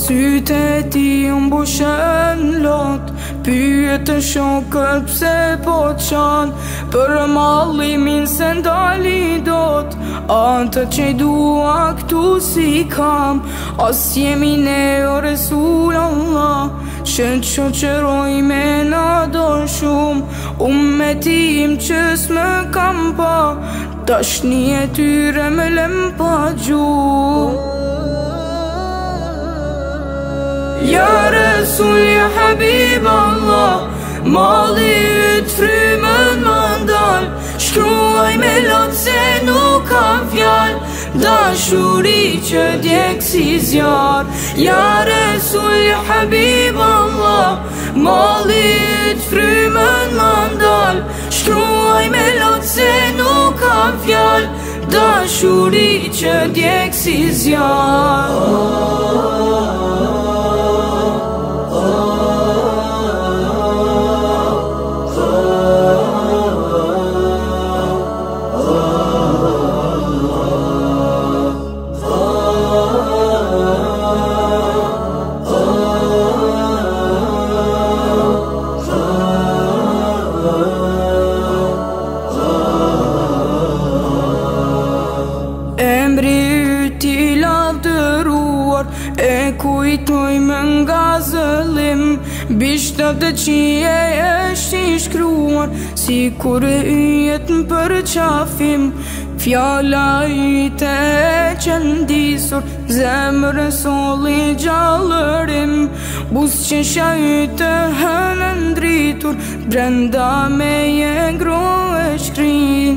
Sytë e ti mbushen lot, pyet të shokët pse po qanë, për mallimin se ndali dot, atë që i dua këtu si kam, as jemi ne o Resul Allah, që të shoqëroj me na do shumë, ummetim që s'më kam pa, dashni e tyre me lem pa gjumë. Ja Resul, ja Habib Allah, malli yt frymën më ndal, shkruaj me lot se nuk kam fjal, dashuri që djeg si zjar. Ja Resul, ja Habib Allah, malli yt frymën më ndal, shkruaj me lot se nuk kam fjal, dashuri që djeg si zjar. Emri yt i lavdëruar, e kujtoj më nga zëllim, bishtat të qije është i shkruar, si kur e yjet në përqafim, fjala yte e qëndisur, zemrë soli gjallërim, buzëqeshja yte hënë ndritur, brenda me je ngro e shkrin.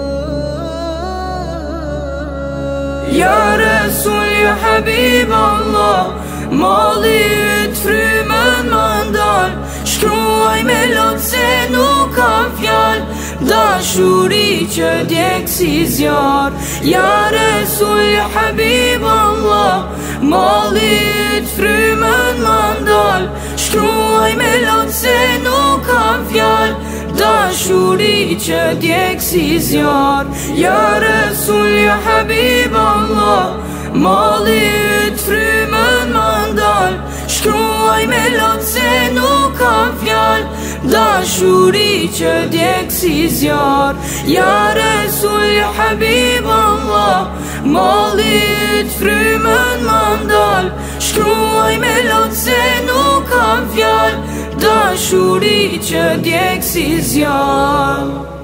Ja Resul, ja Habib Allah, malli yt frymën më ndal, shkruaj me lot se nuk kam fjal, dashuri që djeg si zjar. Ja Resul, ja Habib Allah, malli yt frymën më ndal, shkruaj me lot se nuk kam fjal, dashuri që djeg si zjar. Ja Resul, ja Habib Allah, malli yt frymën më ndal, shkruaj me lot se nuk kam fjal, dashuri që djeg si zjar. Ja Resul, ja Habib Allah, malli yt frymën më ndal, shkruaj me lot se nuk kam fjal, dashuri që djeg si zjar.